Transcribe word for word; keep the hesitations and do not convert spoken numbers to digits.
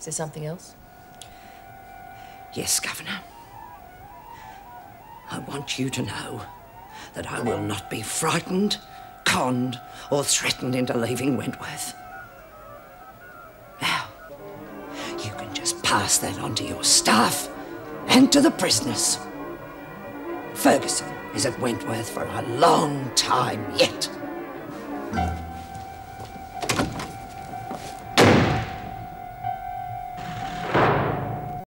Is there something else? Yes, Governor. I want you to know that I will not be frightened, conned, or threatened into leaving Wentworth. Now, you can just pass that on to your staff and to the prisoners. Ferguson is at Wentworth for a long time yet.